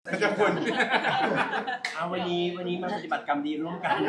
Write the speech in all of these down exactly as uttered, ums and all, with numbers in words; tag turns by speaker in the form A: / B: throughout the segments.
A: ขอบคุณ
B: เอาวันนี้วันนี้มาปฏิบัติกรรมดีร่วมกัน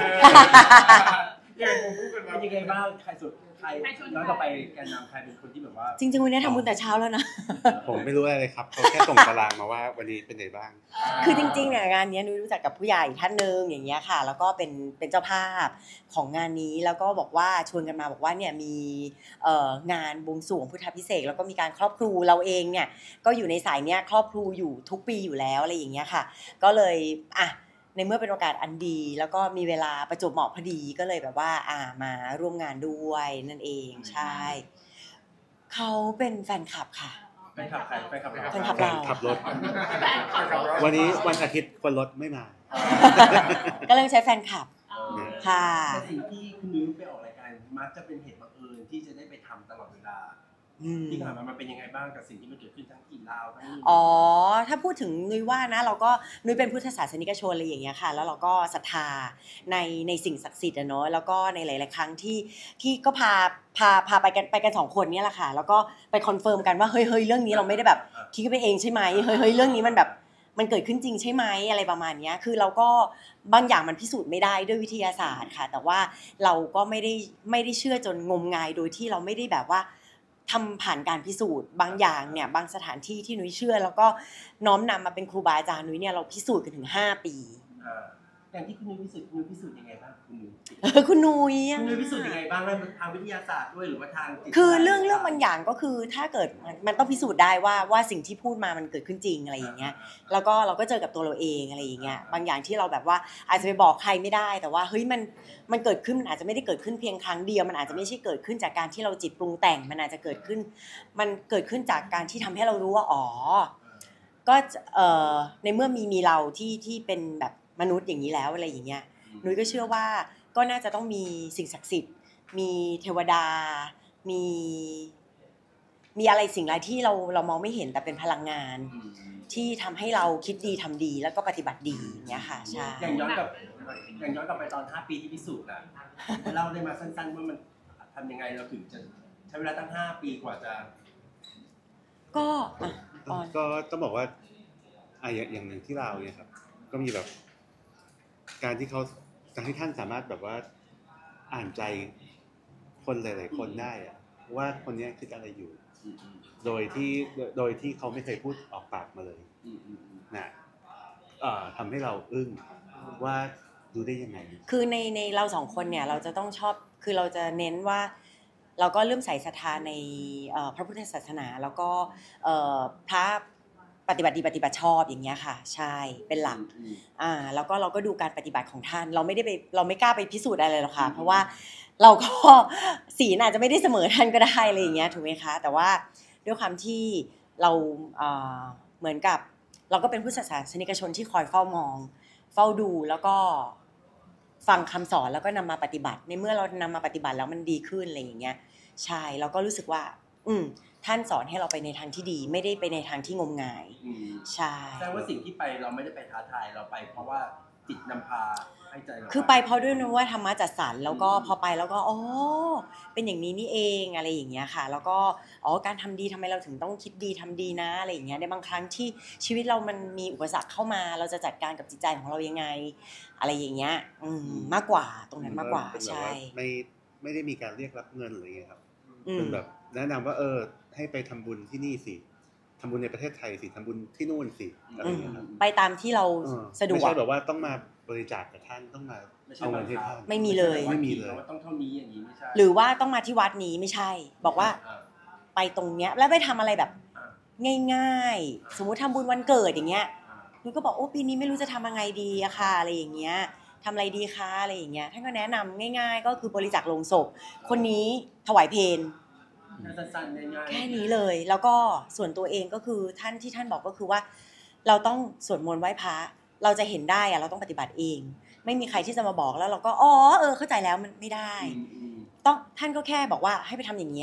B: เป็นยังไงบ้างใครสุดใครย้อนกลับไปแกนนำใครเป็นคนที่แบบว่า
C: จริงๆวันนี้ทำบุญแต่เช้าแล้วนะ
A: ผมไม่รู้อะไรเลยครับเขาแค่ส่งตารางมาว่าวันนี้เป็นไงบ้าง
C: คือจริงๆเนี่ยงานนี้นุ้ยรู้จักกับผู้ใหญ่ท่านนึงอย่างเงี้ยค่ะแล้วก็เป็นเป็นเจ้าภาพของงานนี้แล้วก็บอกว่าชวนกันมาบอกว่าเนี่ยมีเอ่องานบวงสรวงพุทธพิเศษแล้วก็มีการครอบครูเราเองเนี่ยก็อยู่ในสายเนี้ยครอบครูอยู่ทุกปีอยู่แล้วอะไรอย่างเงี้ยค่ะก็เลยอ่ะในเมื่อเป็นโอกาสอันดีแล้วก็มีเวลาประจวบเหมาะพอดีก็เลยแบบว่าอ่ามาร่วมงานด้วยนั่นเองใช่เขาเป็นแฟนคลับค่ะ
B: แฟนคลับใครแฟนคลับ
C: แฟนคลับเรา
A: ขับรถวันนี้วันอาทิตย์คนรถไม่มา
C: ก็เลยใช้แฟนคลับค่ะ
B: แต่สิ่งที่คุณนุ้ยไปออกรายการมักจะเป็นเหตุบังเอิญที่จะได้ไปทำตลอดเวลาที่ผ่านมามันเป็นยังไงบ้างกับสิ่งที่มันเกิดขึ้นทั้งที่ลาวทั้งนี้
C: อ๋อถ้าพูดถึงนุ้ยว่านะเราก็นุ้ยเป็นพุทธศาสนิกชนอะไรอย่างเงี้ยค่ะแล้วเราก็ศรัทธาในในสิ่งศักดิ์สิทธิ์อะเนาะแล้วก็ในหลายๆครั้งที่ที่ก็พาพาพาไปกันไปกันสองคนเนี่ยแหละค่ะแล้วก็ไปคอนเฟิร์มกันว่าเฮ้ยเฮ้ยเรื่องนี้เราไม่ได้แบบคิดไปเองใช่ไหมเฮ้ยเฮ้ยเรื่องนี้มันแบบมันเกิดขึ้นจริงใช่ไหมอะไรประมาณนี้คือเราก็บางอย่างมันพิสูจน์ไม่ได้ด้วยวิทยาศาสตร์ค่ะแต่ว่าเราก็ไม่ได้ไม่ได้เชื่อจนงมงายโดยที่เราไม่ได้แบบว่าทำผ่านการพิสูจน์บางอย่างเนี่ยบางสถานที่ที่นุ้ยเชื่อแล้วก็น้อมนำมาเป็นครูบาอาจารย์นุ้ยเนี่ยเราพิสูจน์กันถึงห้าปี
B: อย่างที่คุณนุ้ยพิสูจน์คุณนุ้ยพิสูจน์ยังไงบ้างคุณนุ้ย
C: คุณนุ้ย
B: คุณนุ้ยพิสูจน์ยังไงบ้างทางวิทยาศาสตร์ด้วยหรือว่าทางจิต
C: คือเรื่องเรื่องบางอย่างก็คือถ้าเกิดมันต้องพิสูจน์ได้ว่าว่าสิ่งที่พูดมามันเกิดขึ้นจริงอะไรอย่างเงี้ยแล้วก็เราก็เจอกับตัวเราเองอะไรอย่างเงี้ยบางอย่างที่เราแบบว่าอาจจะไปบอกใครไม่ได้แต่ว่าเฮ้ยมันมันเกิดขึ้นมันอาจจะไม่ได้เกิดขึ้นเพียงครั้งเดียวมันอาจจะไม่ใช่เกิดขึ้นจากการที่เราจิตปรุงแต่งมันอาจจะเกิดขึ้นมันเกิดขึ้นจากการที่ทำให้เรารู้ว่าอ๋อก็เอ่อในเมื่อมีมีเราที่ที่เป็นแบบมนุษย์อย่างนี้แล้วอะไรอย่างเงี้ยนุ้ยก็เชื่อว่าก็น่าจะต้องมีสิ่งศักดิ์สิทธิ์มีเทวดามีมีอะไรสิ่งอะไรที่เราเรามองไม่เห็นแต่เป็นพลังงานที่ทำให้เราคิดดีทำดีแล้วก็ปฏิบัติดีอย่างเงี้ยค่ะใช่
B: อย่างย้อนกลับอย่างย้อนกลับไปตอนห้าปีที่พิสูจน์นะเราได้มาสั้นๆว่ามันทำยังไงเราถึงจะใช้เวลาตั้งห้าปีกว่าจะ
C: ก็
A: ก็ต้องบอกว่าอ่ะอย่างหนึ่งที่เราเนี่ยครับก็มีแบบการที่เขาการที่ท่านสามารถแบบว่าอ่านใจคนหลายๆคนได้อะว่าคนนี้คิดอะไรอยู่โดยที่โดยที่เขาไม่เคยพูดออกปากมาเลยนะทำให้เราอึ้งว่าดูได้ยังไง
C: คือในในเราสองคนเนี่ยเราจะต้องชอบคือเราจะเน้นว่าเราก็เริ่มใส่ศรัทธาในพระพุทธศาสนาแล้วก็พระปฏิบัติดีปฏิบัติชอบอย่างเงี้ยค่ะใช่เป็นหลักอ่าแล้วก็เราก็ดูการปฏิบัติของท่านเราไม่ได้ไปเราไม่กล้าไปพิสูจน์อะไรหรอกค่ะเพราะว่าเราก็ศีลอาจจะไม่ได้เสมอท่านก็ได้อะไรอย่างเงี้ยถูกไหมคะแต่ว่าด้วยความที่เราเหมือนกับเราก็เป็นผู้ศาสนิกชนที่คอยเฝ้ามองเฝ้าดูแล้วก็ฟังคำสอนแล้วก็นำมาปฏิบัติในเมื่อเรานำมาปฏิบัติแล้วมันดีขึ้นอะไรอย่างเงี้ยใช่เราก็รู้สึกว่าอืมท่านสอนให้เราไปในทางที่ดีไม่ได้ไปในทางที่งมงายใช่
B: แสดงว่าสิ่งที่ไปเราไม่ได้ไปท้าทายเราไปเพราะว่าจิตนำพาให้ใจเรา
C: คือไปเพราะด้วยนะว่าธรรมะจัดสรรแล้วก็พอไปแล้วก็อ๋อเป็นอย่างนี้นี่เองอะไรอย่างเงี้ยค่ะแล้วก็อ๋อการทำดีทำไมเราถึงต้องคิดดีทำดีนะอะไรอย่างเงี้ยในบางครั้งที่ชีวิตเรามันมีอุปสรรคเข้ามาเราจะจัดการกับจิตใจของเรายังไงอะไรอย่างเงี้ยอืมมากกว่าตรงนั้นมากกว่าใช่
A: ไม่ไม่ได้มีการเรียกรับเงินอะไรอย่างเงี้ยครับเป็นแบบแนะนำว่าเออให้ไปทำบุญที่นี่สิทำบุญในประเทศไทยสิทำบุญที่นู่นสิอะไรอย่างเงี้ยครับ
C: ไปตามที่เราสะดวก
A: ไม่ใช่แบบว่าต้องมาบริจาคกับท่านต้องมาเอาเงินให้ท่าน
C: ไม่มีเลย
A: ไม่มีเลย
B: ต้องเท่านี้อย่างนี้ไม่ใช่
C: หรือว่าต้องมาที่วัดนี้ไม่ใช่บอกว่าไปตรงเนี้ยแล้วไปทำอะไรแบบง่ายๆสมมุติทำบุญวันเกิดอย่างเงี้ยนุ้ยก็บอกโอ้ปีนี้ไม่รู้จะทำยังไงดีอะค่ะอะไรอย่างเงี้ยทำอะไรดีคะอะไรอย่างเงี้ยท่านก็แนะนำง่ายๆก็คือบริจาคโลงศพคนนี้ถวายเพลแค่นี้เลยแล้วก็ส่วนตัวเองก็คือท่านที่ท่านบอกก็คือว่าเราต้องสวดมนต์ไหว้พระเราจะเห็นได้อะเราต้องปฏิบัติเองไม่มีใครที่จะมาบอกแล้วเราก็อ๋อเออเข้าใจแล้วมันไม่ได้ต้องท่านก็แค่บอกว่าให้ไปทำอย่างเงี้ย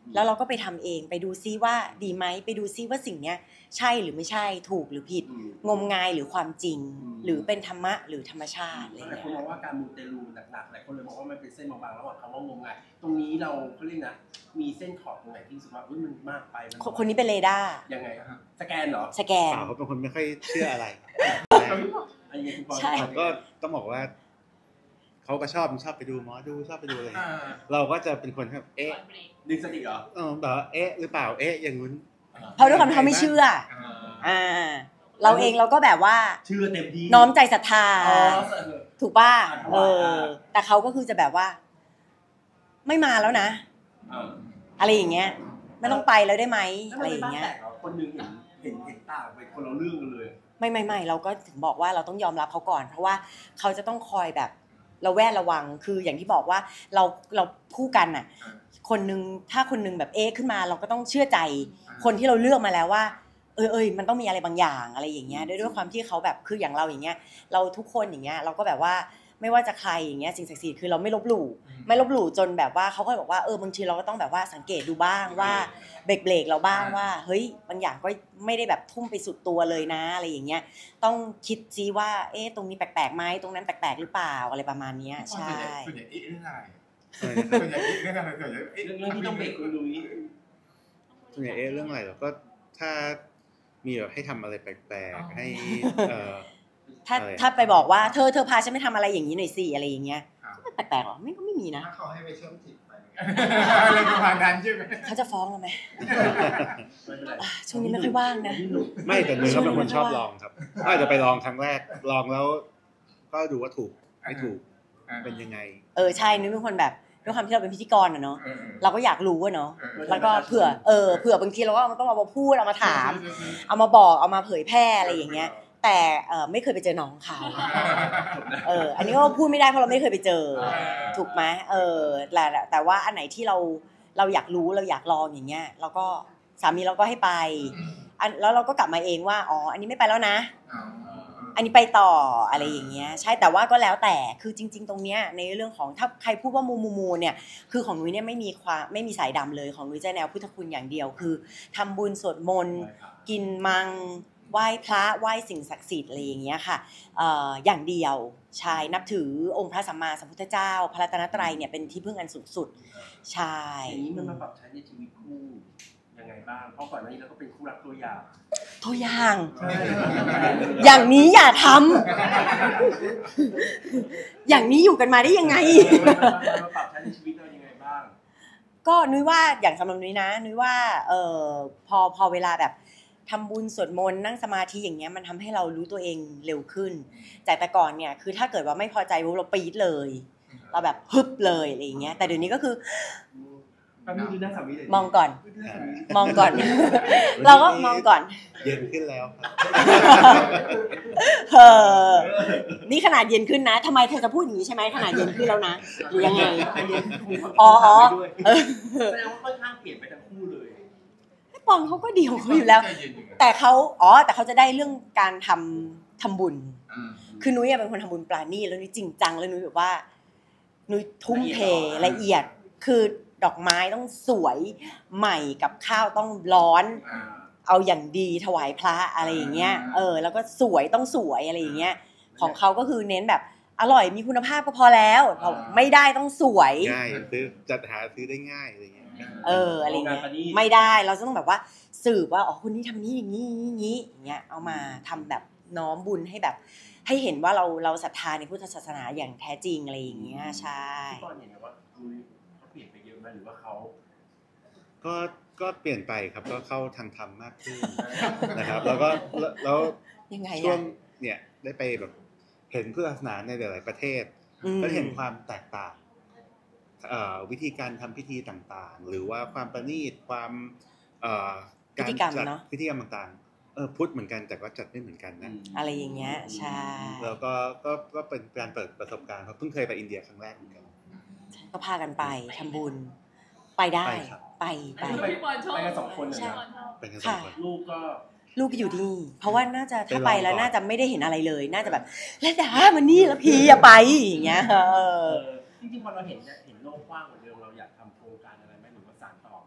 C: แล้วเราก็ไปทำเองไปดูซิว่าดีไหมไปดูซิว่าสิ่งเนี้ยใช่หรือไม่ใช่ถูกหรือผิด
B: อืม
C: งมงายหรือความจริง
B: อืม
C: หรือเป็นธรรมะหรือธรรมชาติอะไร
B: หลาย
C: เงี้
B: คน
C: ย
B: มองว่าการมูเตลูหนักๆหลายคนเลยมองว่ามันเป็นเส้นบางๆระหว่างคำว่างมงายตรงนี้เราเขาเรียกนะมีเส้นขอบตรงไหนที่รู้สึกว่ามันมากไปมัน
C: คนคนนี้เป็นเรดาร์
B: ยังไงครับสแกนเหรอ
C: สแกน
A: เปล่าเขาเป็นคนไม่ค่อยเชื่ออะไร
B: อันนี้คุณปอ
C: ใช่
A: ครับก็ต้องบอกว่าเขาก็ชอบชอบไปดูหมอดูชอบไปดูอะไรอย่าง
D: อ่า
A: เงี้ยเราก็จะเป็นคนที่แบบเอ๊ะ
B: ดึงสติเหรอ
A: เออแบบว่าเอ๊ะหรือเปล่าเอ๊ะอย่างนู้น
C: เพราะด้วยความที่เขาไม่เชื่อ อ่า เราเองเราก็แบบว่า
B: เชื่อเต็มที่
C: น้อมใจศรัทธา
B: อ๋อ
C: ถูกป่ะ
B: อ่า
C: เออ แต่เขาก็คือจะแบบว่า ไม่มาแล้วนะ
B: อ่า
C: อะไรอย่างเงี้ย ไม่ต้องไปแล้วได้ไหม
B: แล้ว
C: อะไร
B: มัน
C: อ
B: เป็น
C: ย่าง
B: บ้าน
C: เงี้ย
B: แตกเหรอคนหนึงเห็นเห็นเห็นต่างไปคนละเรื่องกันเลย
C: ไม่ไม่ไม่เราก็ถึงบอกว่าเราต้องยอมรับเขาก่อน เพราะว่าเขาจะต้องคอยแบบระแวดระวังคืออย่างที่บอกว่าเราเราคู่กันน่ะ คนนึงถ้าคนนึงแบบเอ๊ะขึ้นมาเราก็ต้องเชื่อใจ คนที่เราเลือกมาแล้วว่า เออเอยมันต้องมีอะไรบางอย่างอะไรอย่างเงี้ยด้วยด้วยความที่เขาแบบคืออย่างเราอย่างเงี้ย เราทุกคนอย่างเงี้ยเราก็แบบว่าไม่ว่าจะใครอย่างเงี้ยสิ่งศักดิ์สิทธิ์คือเราไม่ลบหลู่ไม่ลบหลู่จนแบบว่าเขาก็บอกว่าเออบางทีเราก็ต้องแบบว่าสังเกตดูบ้างว่าเบรกเบรกเราบ้างว่าเฮ้ยบางอย่างก็ไม่ได้แบบทุ่มไปสุดตัวเลยนะอะไรอย่างเงี้ยต้องคิดซิว่าเอ๊ะตรงนี้แปลกๆไหมตรงนั้นแปลกๆหรือเปล่าอะไรประมาณเนี้ยใช่
D: ส่วนใหญ่เอ๊ะเรื่องอะไร
A: เออนะครับ
D: ส่วนใหญ่เอ๊ะเรื่องอะไรส่วนใหญ่เอ๊ะ
B: เรื่องเรื่องที่ต้องเบรกคุณลุย
A: ส่วนใหญ่เอ๊ะเรื่องอะไรเราก็ถ้ามีแบบให้ทำอะไรแปลกๆให้เอ่อ
C: ถ้า
A: อะไร
C: ถ้าไปบอกว่าเธอเธอพาฉันไปทำอะไรอย่างนี้หน่อยสิอะไรอย่างเงี้ยก็แปลกๆหรอไม่ก็ไม่มีนะ
D: ถ้าเขาให้ไปเชื่อมจิตไปอะไรประมาณนั้นใช่ไหม
C: เขาจะฟ้องเราไหม
B: ไม่เป็นไร
C: อ่ะช่วงนี้ไม่ค่อยว่างนะ
A: ไม่แต่เนยเขาเป็นคนชอบลองครับก็อาจจะไปลองครั้งแรกลองแล้ว ก็ดูว่าถูกไม่ถูกเป็นยังไง
C: เออใช่นุ้ยเป็นคนแบบด้วยความที่เราเป็นพิธีกรอะเนาะ
D: เออ
C: เราก็อยากรู้อะเนาะ
D: เออ
C: แล้วก็เผื่อเออเผื่อบางทีเราก็ต้องเอามาพูดเอามาถาม เอามาบอกเอามาเผยแพร่อะไรอย่างเงี้ย แต่เออไม่เคยไปเจอน้องเขาเอออันนี้ก็พูดไม่ได้เพราะเราไม่เคยไปเจอ ถูกไหมเออแต่แต่ว่าอันไหนที่เราเราอยากรู้เราอยากลองอย่างเงี้ยเราก็สามีเราก็ให้ไปอันแล้วเราก็กลับมาเองว่าอ๋ออันนี้ไม่ไปแล้วนะ อันนี้ไปต่ออะไรอย่างเงี้ยใช่แต่ว่าก็แล้วแต่คือจริง ๆ ตรงเนี้ยในเรื่องของถ้าใครพูดว่ามูมูมูเนี่ยคือของนุ้ยเนี่ยไม่มีความไม่มีสายดำเลยของนุ้ยจะแนวพุทธคุณอย่างเดียวคือทำบุญสวดมนต์กินมังไหว้พระไหว้สิ่งศักดิ์สิทธิ์อะไรอย่างเงี้ยค่ะเอ่ออย่างเดียวใช่นับถือองค์พระสัมมาสัมพุทธเจ้าพระรัตนตรัยเนี่ยเป็นที่พึ่งอันสูงสุดใช่
B: อย่างนี้มันมาปรับใช้ในชีวิตคู่ยังไงบ้างเพราะก่อนหน้านี้เราก็เป็นคู่รักตัวอย่าง
C: ตัวอย่าง อย่างนี้อย่าทำ อย่างนี้อยู่กันมาได้ยังไง
B: มาปรับใช้ในชีวิตเรายังไงบ้าง
C: ก็นุ้ยว่าอย่างสำหรับนุ้ยนะนุ้ยว่าเออพอพอเวลาแบบทำบุญสวดมนต์นั่งสมาธิอย่างเงี้ยมันทำให้เรารู้ตัวเองเร็วขึ้นจากแต่ก่อนเนี่ยคือถ้าเกิดว่าไม่พอใจเราปี๊ดเลย เราแบบฮึบเลยอะไรอย่างเงี้ยแต่เดี๋ยวนี้ก็คือ
B: ตอนนี้ดูหน้าสามีเลย
C: มองก่อน มองก่อน เราก็มองก่อน
A: เย็นขึ้นแล้วครับ
C: เออนี่ขนาดเย็นขึ้นนะทำไมเธอจะพูดอย่างนี้ใช่ไหมขนาดเย็นขึ้นแล้วนะหรือยังไง
B: ใจเย็นคุยความ
C: อ๋ออ๋อ
B: ไปด้วย
C: เออ
B: แสดงว่าค่อนข้างเปลี่ยนไปทั้งคู่เลย
C: ปองเขาก็ดีของเขาอยู่แล้ว แต่เขาอ๋อแต่เขาจะได้เรื่องการทำทำบุญ คือนุ้ยอะเป็นคนทำบุญปราณีตแล้วนุ้ยจริงจังแล้วนุ้ยแบบว่านุ้ยทุ่มเทละเอียดคือดอกไม้ต้องสวยใหม่กับข้าวต้องร้อน เอาอย่างดีถวายพระอะไรอย่างเงี้ยเออแล้วก็สวยต้องสวยอะไรอย่างเงี้ยของเขาก็คือเน้นแบบอร่อยมีคุณภาพก็พอแล้วไม่ได้ต้องสวย
A: ง่ายซื้อจัดหาซื้อได้ง่ายอะไรอย่างเงี้ย
C: เอออะไรเงี้ยไม่ได้เราจะต้องแบบว่าสืบว่าอ๋อคนนี้ทำนี้อย่างนี้อย่างนี้อย่างเงี้ยเอามาทำแบบน้อมบุญให้แบบ ให้เห็นว่าเราเราศรัทธาในพุทธศาสนาอย่างแท้จริงอะไรอย่างเงี้ยใช่
B: พี่ปอนเห็นไหมว่าคุยเขาเปลี่ยนไปเยอะไหมหรือว่าเขา
A: ก็ก็เปลี่ยนไปครับก็เข้าทางธรรมมากขึ้นนะครับ แล้วก็แล้วแล้ว
C: ยังไง
A: ช่วง
C: อ่ะ
A: เนี่ยได้ไปแบบเห็นพุทธศาสนาในหลาย ๆ ประเทศ
C: อืม
A: ก็เห็นความแตกต่างเอ่อวิธีการทำพิธีต่างๆ หรือว่าความประณีตความเอ่อการจัดพิธีกรรมต่างๆเออพุทธเหมือนกันแต่ก็จัดไม่เหมือนกันนะ
C: อะไรอย่างเงี้ยใช่
A: แล้วก็ก็ก็เป็นการเปิดประสบการณ์เพราะเพิ่งเคยไปอินเดียครั้งแรกเหมือนกัน
C: ก็พากันไปทำบุญ ไปได้
A: ไปครับ
C: ไปไป
B: ไปไปกันสองคนเลย
C: ใช่
B: นะ
A: เป็นกันสองคน
B: ลูกก็
C: ลูกก็อยู่ที่นี่ เพราะว่าน่าจะถ้า
A: ไป
C: ไป
A: ลอง
C: แล้ว
A: ก่อน
C: น่าจะไม่ได้เห็นอะไรเลย น่าจะแบบแล้วดามันนี่แล้วพี่อะไปอย่างเงี้ยเอ
B: เอ
C: อ
B: อจริงๆพอเราเห็นเนี่ยเห็นโลกกว้างกว่าเดิมเราอยากทำโครงการอะไรไหมหรือว่าสานต่อพุทธศาส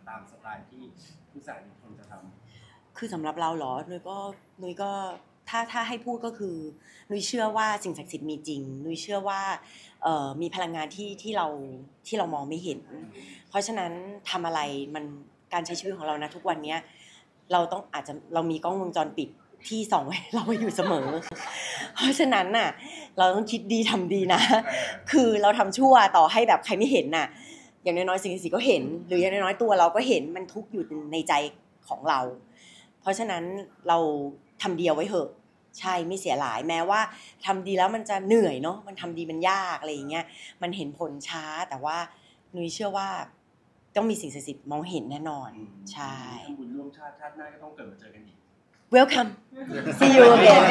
B: ตามสไตล์ที่ผู้สายมีคนจะทำ
C: คือสำหรับเราเหรอนุ้ยก็นุ้ยก็ถ้าถ้าให้พูดก็คือนุ้ยเชื่อว่าสิ่งศักดิ์สิทธิ์มีจริงนุ้ยเชื่อว่าเอ่อมีพลังงานที่ที่เราที่เรามองไม่เห็นเพราะฉะนั้นทำอะไรมันการใช้ชีวิตของเรานะทุกวันนี้เราต้องอาจจะเรามีกล้องวงจรปิดที่ส่องไว้เราอยู่เสมอเพราะฉะนั้นน่ะเราต้องคิดดีทำดีนะคือเราทำชั่วต่อให้แบบใครไม่เห็นน่ะอย่างน้อยๆสิ่งศักดิ์สิทธิ์ก็เห็นหรืออย่างน้อยๆตัวเราก็เห็นมันทุกข์อยู่ในใจของเราเพราะฉะนั้นเราทำดีเอาไว้เถอะใช่ไม่เสียหลายแม้ว่าทำดีแล้วมันจะเหนื่อยเนาะมันทำดีมันยากอะไรอย่างเงี้ยมันเห็นผลช้าแต่ว่านุ้ยเชื่อว่าต้องมีสิ่งศักดิ์สิทธิ์มองเห็นแน่นอนใช่
B: ทำบุญร่วมชาติชาติหน้าก็ต้องเกิดมาเจอกันอีก
C: Welcome see you again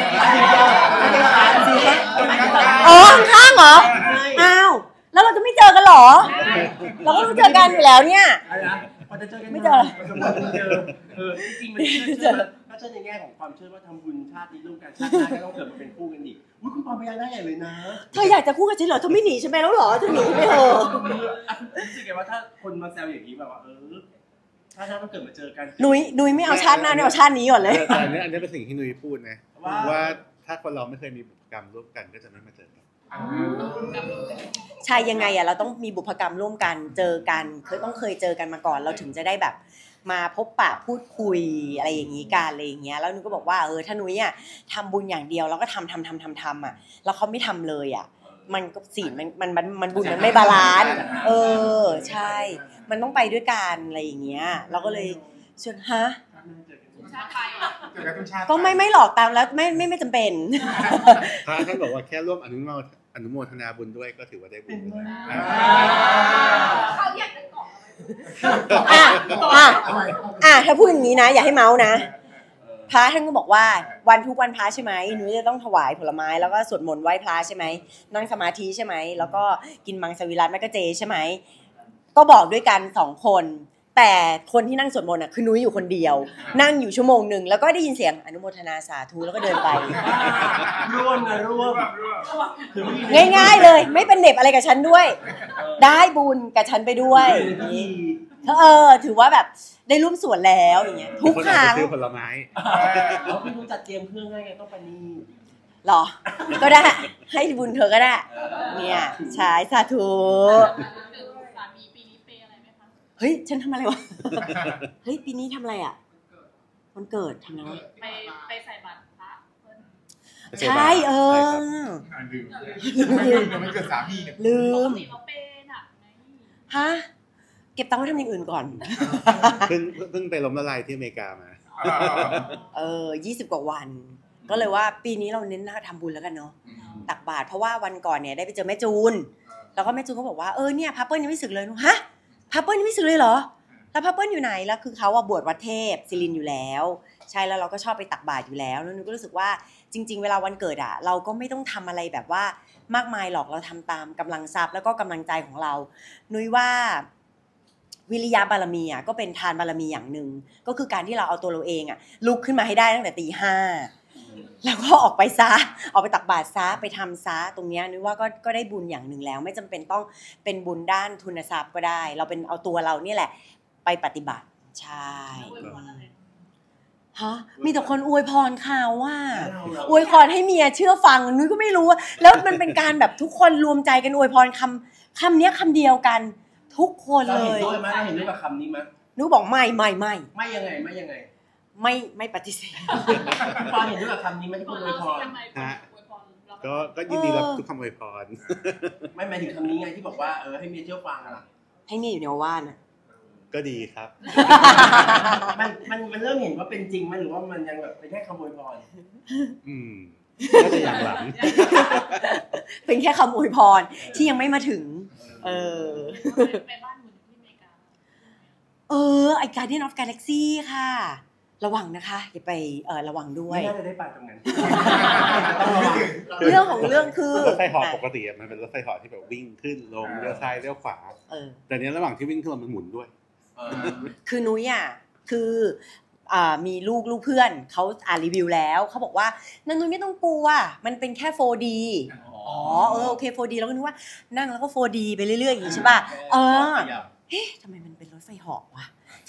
C: อ๋อข้างๆเหรออ้าวแล้วเราจะไม่เจอกันเหรอเราก็ต้องเจอกันอยู่แล้วเนี่ย
B: อะไรนะพอจะเจอกัน
C: ไม่เจอ
B: เจอเออจริงๆมันเจอถ้าเชื่อในแง่ของความเชื่อว่าทำบุญชาตินี้ร่วมกันชาติหน้าก็ต้องเกิดมาเป็นคู่กันอีกอุ้ยคุณปอพยายามได้ใหญ่เลยนะ
C: เธออยากจะคู่กับฉันเหรอเธอไม่หนีใช่ไหมแล้วเหรอเธอหนีไปเถอะ
B: รู้สึกไงว่าถ้าคนมาแซวอย่างนี้แบบว่าเออถ้าชาติมันเกิดมาเจอกัน
C: นุ้ยนุ้ยไม่เอาชาติหน้าไม่เอาชาตินี้ก่อนเลย
A: แต่อันนี้อันนี้เป็นสิ่งที่นุ้ยพูดนะว่าถ้าคนเราไม่เคยมีบุพกรรมร่วมกันก็จะไม่มาเจอกัน
C: ใช่ยังไงอะเราต้องมีบุพกรรมร่วมกันเจอกันเคยต้องเคยเจอกันมาก่อนเราถึงจะได้แบบมาพบปะพูดคุยอะไรอย่างนี้กันอะไรอย่างเงี้ยแล้วนุ้ยก็บอกว่าเออถ้านุ้ยอะทำบุญอย่างเดียวแล้วก็ทำทำทำทำทำอะแล้วเขาไม่ทำเลยอะมันก็ศีลมันมันมันมันบุญมันไม่บาลานซ์เออใช่มันต้องไปด้วยกันอะไรอย่างเงี้ยเราก็เลยชวนฮะก็ไม่ไม่หลอกตามแล้วไม่ไม่ไม่จำเป็น
A: พระท่านบอกว่าแค่ร่วมอนุโมอนุโมทนาบุญด้วยก็ถือว่าได้บุญ
E: เขาอยากจะเกาะ
C: อ่ะอ่ะอ่ะถ้าพูดอย่างนี้นะอย่าให้เมาส์นะพระท่านก็บอกว่าวันทุกวันพระใช่ไหมหนูจะต้องถวายผลไม้แล้วก็สวดมนต์ไหว้พระใช่ไหมนั่งสมาธิใช่ไหมแล้วก็กินมังสวิรัติแม่ก็เจใช่ไหมก็บอกด้วยกันสองคนแต่คนที่นั่งสวดมนต์อ่ะคือนุ้ยอยู่คนเดียวนั่งอยู่ชั่วโมงหนึ่งแล้วก็ได้ยินเสียงอนุโมทนาสาธุแล้วก็เดินไป
B: ร่วมนะร่วม
C: ง่ายๆเลยไม่เป็นเน็บอะไรกับฉันด้วยได้บุญกับฉันไปด้วยเออถือว่าแบบได้ร่วมส่วนแล้วอย่างเงี้ยทุกครั้ง
A: ซื้อผลไม้
B: เราไม่รู้จัดเตรียมเครื่องให้ไงต้องไปนี่
C: หรอก็ได้ให้บุญเธอก็ได้เนี่ยใช้สาธุเฮ้ยฉันทำอะไรวะเฮ้ยปีนี้ทำอะไรอ่ะวันเกิดทำอะไรวะ
E: ไปไปใส่บาตรพระ
C: ใช่เออ
D: ลืมลืมมันเกิดสามี
C: ลืม
E: เราเป็นอ่ะ
C: ฮะเก็บตังค์ไว้ทำอย่างอื่นก่อน
A: เพิ่งเพิ่งไปล้มละลายที่อเมริกามา
C: เออยี่สิบกว่าวันก็เลยว่าปีนี้เราเน้นหน้าทำบุญแล้วกันเนาะตักบาตรเพราะว่าวันก่อนเนี่ยได้ไปเจอแม่จูนแล้วก็แม่จูนก็บอกว่าเออเนี่ยพระเปิ้ลยังไม่สึกเลยฮะพระเปิ้ลยังไม่สึกเลยเหรอแล้วพระเปิ้ลอยู่ไหนแล้วคือเขาอะบวชวัดเทพศิรินอยู่แล้วใช่แล้วเราก็ชอบไปตักบาตรอยู่แล้วแล้วนุ้ยก็รู้สึกว่าจริงๆเวลาวันเกิดอะเราก็ไม่ต้องทำอะไรแบบว่ามากมายหรอกเราทำตามกำลังทรัพย์แล้วก็กำลังใจของเรานุ้ยว่าวิริยะบารมีอะก็เป็นทานบารมีอย่างหนึ่งก็คือการที่เราเอาตัวเราเองอะลุกขึ้นมาให้ได้ตั้งแต่ตีห้าแล้วก็ออกไปซะออกไปตักบาตรซะไปทำซะตรงนี้นึกว่าก็ก็ได้บุญอย่างหนึ่งแล้วไม่จำเป็นต้องเป็นบุญด้านทุนทรัพย์ก็ได้เราเป็นเอาตัวเรานี่แหละไปปฏิบัติใช่ฮะมีแต่คนอวยพรเขาว่าอวยพรให้เมียเชื่อฟังนุ้ยก็ไม่รู้แล้วมันเป็นการแบบทุกคนรวมใจกันอวยพรคำคำนี้คำเดียวกันทุกคนเลย
B: เห็นด้วยไหมเห็นด้วยกับคำนี้ไหม
C: นุ้ยบอกไม่ไม่ไม่
B: ไม่ยังไงไม่ยังไง
C: ไม่ไม่ปฏิเสธ
B: ปาเห็นด้วยกับคำนี้ไหมที่คนอวยพร
A: ฮะก็ก็ยินดีรับทุกคำอวยพร
B: ไม่หมายถึงคำนี้ไงที่บอกว่าเออให้เมียเชื่อฟังอ่ะ
C: ให้เมียอยู่ในว่านอ่ะ
A: ก็ดีครับ
B: มันมันมันเริ่มเห็นว่าเป็นจริงไหมหรือว่ามันยังแบบเป็นแค่คำอวยพร
A: อืมน่าจะอย่างหลัง
C: เป็นแค่คำอวยพรที่ยังไม่มาถึงเออ
E: ไปบ้านหมุนที่อเมริกา
C: เออไอ้ Guardian of Galaxy ค่ะระวังนะคะอย่าไปเออระวังด้วย
B: ไม่น่าจะได้ไปตรงนั้น
C: เรื่องของเรื่องคือ
A: รถไฟเหาะปกติมันเป็นรถไฟเหาะที่แบบวิ่งขึ้นลงเลี้ยวซ้ายเลี้ยวขวาแต่เนี้ยระหว่างที่วิ่งขึ้นมันหมุนด้วย
C: คือนุ้ยอ่ะคืออ่ามีลูกลูกเพื่อนเขาอ่านรีวิวแล้วเขาบอกว่านั่นนุ้ยไม่ต้องกลัวมันเป็นแค่ โฟร์ ดี อ๋อเออโอเค โฟร์ ดี แล้วก็นึกว่านั่งแล้วก็ โฟร์ ดี ไปเรื่อยๆอย่างนี้ใช่ป่ะเออเฮ้ยทำไมมันเป็นรถไฟเหาะวะท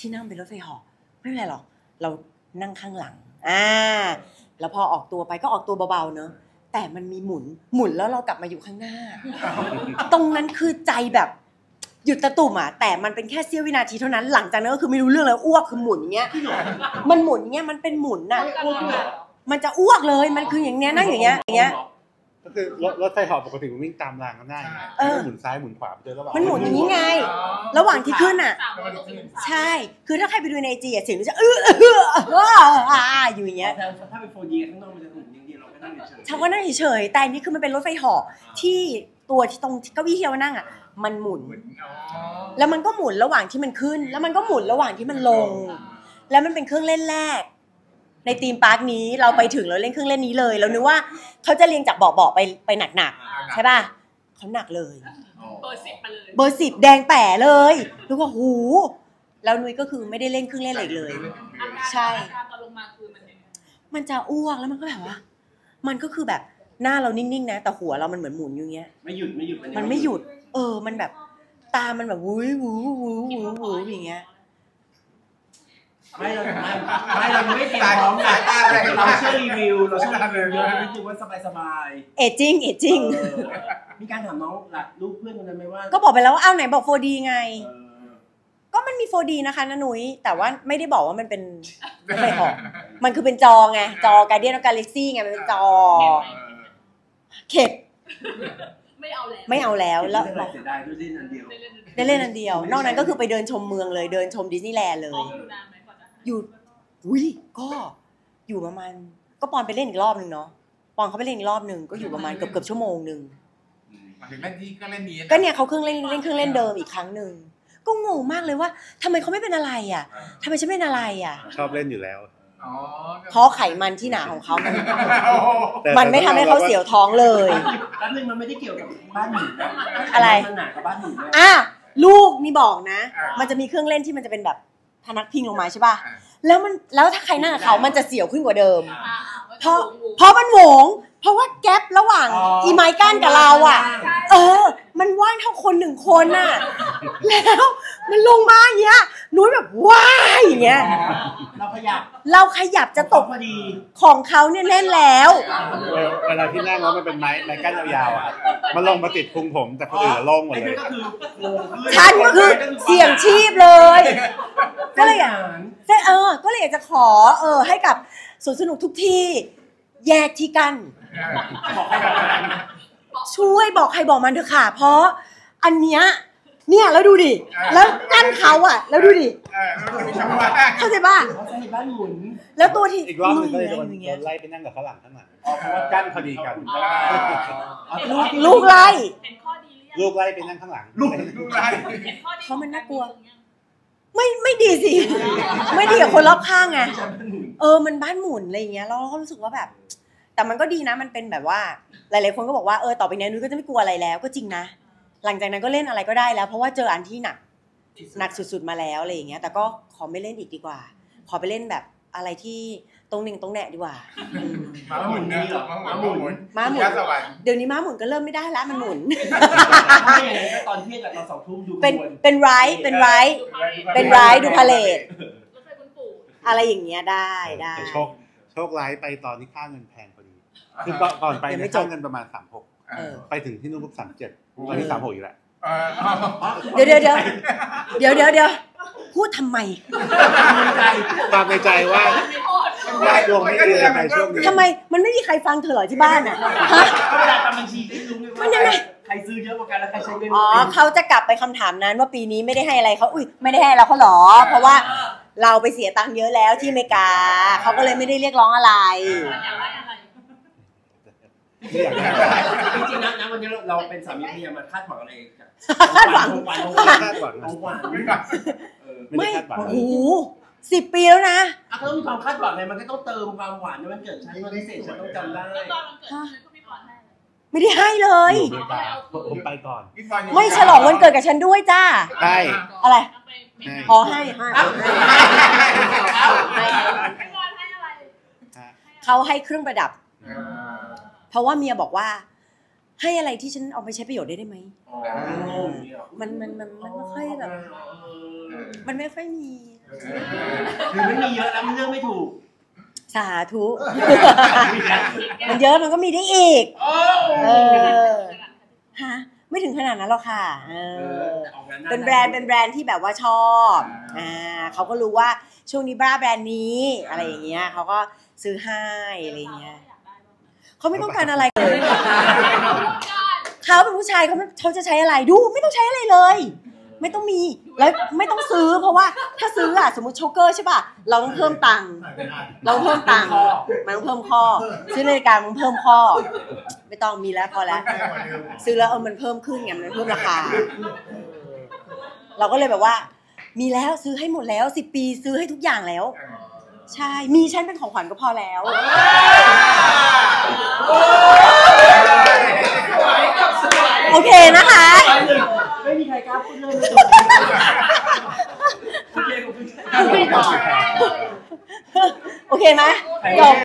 C: ที่นั่งเป็นรถไฟเหาะไม่เป็นไรหรอกเรานั่งข้างหลังอ่าแล้วพอออกตัวไปก็ออกตัวเบาๆเนอะแต่มันมีหมุนหมุนแล้วเรากลับมาอยู่ข้างหน้า ตรงนั้นคือใจแบบหยุดตะตุ่มอ่ะแต่มันเป็นแค่เสี้ยววินาทีเท่านั้นหลังจากนั้นก็คือไม่รู้เรื่องแล้วอ้วกคือหมุนอย่างเงี้ยมันหมุนอย่างเงี้ยมันเป็นหมุนน่ะมันจะอ้วกเลยมันคืออย่างเงี้ยนั่งอย่างเงี้ยอย่างเงี้ย
A: ก็คือรถรถไฟเหาะปกติมันวิ่งตามรางกันได้ไง
C: เออ
A: หมุนซ้ายหมุนขวาไปเจอระหว่าง
C: มันหมุนอย่างนี้ไง ระหว่างที่ขึ้นอ่ะ
E: สามร้อยหกสิบองศา
C: ใช่คือถ้าใครไปดูในไอจีอะเสียงมันจะเออเออเออเอออยู่อย่างเงี้ย
B: ถ้าเป็นโฟร์ดีข้างนอกมันจะหมุนอย่างเดียวเราก็นั่งเฉยๆ
C: ชาวก็นั่งเฉยๆแต่อันนี้คือมันเป็นรถไฟเหาะที่ตัวที่ตรงเก้าอี้ที่เรานั่งอ่ะมันหมุน แล้วมันก็หมุนระหว่างที่มันขึ้น แล้วมันก็หมุนระหว่างที่มันลง แล้วมันเป็นเครื่องเล่นแรก ในธีมพาร์คนี้เราไปถึงเราเล่นเครื่องเล่นนี้เลยเรานึกว่าเขาจะเรียงจากเบาๆไปไปหนักๆใช่ป่ะเขาหนักเลย
E: เบอร์สิบไปเลย
C: เบอร์สิบแดงแป๋เลยแล้วก็หูแล้วนุ้ยก็คือไม่ได้เล่นเครื่องเล่นอะไรอีกเลย
E: อาการ
C: ใช่
E: อาการตอนลงมาคือมันยังไง
C: มันจะอ้วกแล้วมันก็แบบว่า มันก็คือแบบหน้าเรานิ่งๆนะแต่หัวเรามันเหมือนหมุนอยู่เงี้ย
B: ไม่หยุดไม่หยุด
C: มันไม่หยุด เออ มันแบบตามันแบบวู้วู้วู้วู้วู้อย่างเงี้ย
B: ไม่เราไม่ไม่เราไม่เตรียมพร้อมไงเราเชื่อรีวิวเราเชื่อรีวิวเยอะนิดนึงว่าสบายสบาย
C: เอจจิ้งเอจจิ้ง
B: มีการถามน้องหลักลูกเพื่อนคนนั้นไหมว่า
C: ก็บอกไปแล้วว่าเอาไหนบอก โฟร์ดี ไง
B: เออ
C: ก็มันมี โฟร์ดี นะคะนะนุ้ยแต่ว่าไม่ได้บอกว่ามันเป็นไม่เคยออกมันคือเป็นจอไงจอ Guardian of Galaxy ไงมันเป็นจอเข็ด
E: ไม่เอาแล้ว
C: ไม่เอาแล้วแล้ว
B: เสียดายด้วยเล่นอันเดียว
E: ได้เล่น
C: ได้เล่นอันเดียว นอกนั้นก็คือไปเดินชมเมืองเลยเดินชมดิสนีย์แลนด์เล
E: อ๋อย อยู่นานไหมกว่าจะ
C: อยู่อุ้ยก็อยู่ประมาณก็ปอนไปเล่นอีกรอบนึงเนาะปอนเขาไปเล่นอีกรอบนึงก็อยู่ประมาณเกือบเกือบชั่วโมงนึง
D: มาถึงเล่นที่ก็เล่นนี้
C: ก็เนี่ยเขาเครื่องเล่นเล่นเครื่องเล่นเดิมอีกครั้งหนึ่งก็งงมากเลยว่าทำไมเขาไม่เป็นอะไรอ่ะทำไมฉันเป็นอะไรอ่ะ
A: ชอบเล่นอยู่แล้ว
D: อ๋อ
C: เพราะไขมันที่หนาของเขามัน
A: แต่
C: มันไม่ทำให้เขาเสียวท้องเลย
B: แป๊บนึงมันไม่ได้เกี่ยวกับบ้านหนูนะ
C: อะไร
B: มันหนากับบ้านหนูนะ
C: อ่ะลูกนี่บอกนะ มันจะมีเครื่องเล่นที่มันจะเป็นแบบพนักพิงลงมาใช่ป่ะแล้วมันแล้วถ้าใครนั่งกับเขามันจะเสียวขึ้นกว่าเดิม
E: อ่า
C: เพราะเพราะมันโหวงเพราะว่าแก๊ประหว่างอีไมค์กั้นกับเราอ่ะ เออ มันว่างเท่าคนหนึ่งคนน่ะ แล้วมันลงมาอย่างเงี้ยนุ้ยแบบว้ายอย่างเงี้ย
B: เราขยับ
C: เราขยับจะตก
B: พอดี
C: ของเขาเนี่ยแน่นแล้ว
A: เวลาที่นั่งแล้วมันเป็นไม้ไม้กั้นยาวๆอ่ะมันลงมาติดพุงผมแต่คนอื่นโล่งหมด
B: ไอ้
A: เล
B: นั่
A: ย
B: นก็คือโงขึ้น
C: ฉันก็คือเสี่ยงชีพเลย ก็เลยอยากเออ ก็เลยอยากจะขอ เออ ให้กับสวนสนุกทุกที่ แยกที่กั้น
B: บอกให้แบบนั้น
C: ช่วยบอกใครบอกมันเถอะค่ะ เพราะอันเนี้ยเนี่ยแล้วดูดิ แล้วกั้นเขาอ่ะ แล้วดูดิ
D: เออแล้วมีช่องว่าง
C: เข้าใจป่ะ
B: เขาจะเห็นบ้านหมุน
C: แล้วตัวที่
A: อีกรอบหนึงก็เลยโดน
C: อย่าง
A: โด
C: เงี้ย
A: นไล่ไปนั่งกับฝรั่งข้างหลังเพราะว่ากั้นพอดีกัน
C: ลูกลูกไล่
E: เห็นข้อดีหรือยัง
A: ลูกไล่ไปนั่งข้างหลัง
D: ลูกลูกไร
E: เห็นข้อดี
C: เขามันน่ากลัว ไม่ไม่ดีสิ ไม่ดีกับคนรอบข้างไง เออ มันบ้านหมุนอะไรอย่างเงี้ยแล้วเราก็รู้สึกว่าแบบ แต่มันก็ดีนะ มันเป็นแบบว่า หลายๆคนก็บอกว่า เออ ต่อไปนี้นุ้ยก็จะไม่กลัวอะไรแล้ว ก็จริงนะ หลังจากนั้นก็เล่นอะไรก็ได้แล้ว เพราะว่าเจออันที่หนัก หนักสุดๆมาแล้วอะไรอย่างเงี้ย แต่ก็ขอไม่เล่นอีกดีกว่า ขอไปเล่นแบบอะไรที่ตรงหนึ่งตรงแหนดีกว่าอืม
D: ม้าหมุนนี่เหรอม้าหมุน
C: ม้าหมุน
D: ยาสวรรค์
C: เดี๋ยวนี้ม้าหมุนก็เริ่มไม่ได้แล้วมันหมุน
B: ถ้าอย่างนั้นก็ตอนเที่ยงกับตอนสองทุ่มดู
C: เป็น
B: ขบวน
C: เป็นไรด์เป็นไรด์ เป็นไรด์ดูพาเลท
E: รถไฟคุณปู่
C: อะไรอย่างเงี้ยได้ได้
A: แต่โชคโชคร้ายไปตอนที่ค่าเงินแพงพอดี คือก่อนก่อนไป
C: ยังไม่
A: เนี่ย
C: จบ
A: ค่าเงินประมาณสามหก
C: เออ
A: ไปถึงที่นู่นปุ๊บสามเจ็ดตอนนี้สามหกอีกแล้ว
D: เออ
C: เดี๋ยวเดี๋ยวเดี๋ยวเดี๋ยวเดี๋ยวเดี๋ยวพูดทำไม
A: ความในใจว่า
E: ไม่โทษ
A: ว่าดวงไม่ดีเลยในช่วงนี้
C: ทำไมมันไม่มีใครฟังเธอเหรอที่บ้านอ่ะฮะ
B: เวลาทำบัญชีได้รู้เลย
C: มันยังไง
B: ว่าใครซื้อเยอะกว่ากันแล้วใครใช้เงิน
C: อ๋อเขาจะกลับไปคำถามนั้นว่าปีนี้ไม่ได้ให้อะไรเขาอุ้ยไม่ได้ให้เราเขาหรอ เพราะว่าเราไปเสียตังค์เยอะแล้วที่อเมริกาเขาก็เลยไม่ได้เรียกร้องอะไร
E: มันอยากได้อะไร
A: ไม่อยากได้
B: จริงๆนะนะวันนี้เราเป็นสามีภรรยามาคาดหวังอะไรกัน
C: คาดหวัง
B: ของขวัญของ
A: ไม่
B: ขวัญ
A: คาดหวัง
B: ของขวัญ
D: ไม่ก่อน
B: เออ
A: ไม่ได้คาดหวัง
C: โอ้โหสิบปีแล้วนะ
B: อ่ะก็ต้องมีความคาดหวังไงมันก็ต้องเติมความหวานในวันเกิดฉันวันพิเศษฉันต้องจำได้
E: แล้วตอนมันเกิดขึ้นก็มีพรให้อะไร
C: ไม่ได้ให้เลย
A: อยู่อเมริกาผมไปก่อน
C: ไม่ฉลองวันเกิดกับฉันด้วยจ้า
A: ใช่
C: อะไร
E: ไปเมกา
C: อ๋อให้ให้ให้
E: ให้พรให้อะไร
C: เขาให้เครื่องประดับ
D: เออ
C: เพราะว่าเมียบอกว่า ให้อะไรที่ฉันเอาไปใช้ประโยชน์ได้ได้ไหม
B: อ๋อ
C: มันมันมันมันไม่ค่อยแบบ มันไม่ค่อยมี
D: เ
B: หรือไม่มีเยอะแล้วมันเลือกไม่ถูก
C: สาธุ มันเยอะมันก็มีได้อีก เออฮะไม่ถึงขนาดนั้นหรอกค่ะเออเป็นแบรนด์เป็นแบรนด์ที่แบบว่าชอบอ่าเขาก็รู้ว่าช่วงนี้บ้าแบรนด์นี้อะไรอย่างเงี้ยเขาก็ซื้อให้อะไรอย่างเงี้ยเขาไม่ต้องการอะไรเลยเขาเป็นผู้ชายเขาไม่เขาจะใช้อะไรดูไม่ต้องใช้อะไรเลย ไม่ต้องมีแล้วไม่ต้องซื้อเพราะว่าถ้าซื้ออะสมมติโชเกอร์ใช่ป่ะเราต้องเพิ่มตังค์เราต้องเพิ่มตังค์มันต้องเพิ่มข้อซื้อนาฬิกามันเพิ่มข้อไม่ต้องมีแล้วพอแล้วซื้อแล้วเออมันเพิ่มขึ้นไงมันเพิ่มราคาเราก็เลยแบบว่ามีแล้วซื้อให้หมดแล้วสิบปีซื้อให้ทุกอย่างแล้วใช่มีฉันเป็นของขวัญก็พอแล้วโอเคนะคะ
B: ไม่มีใครกล้าพูดเรื่องนี้โอเค
C: โอเคไหมจบ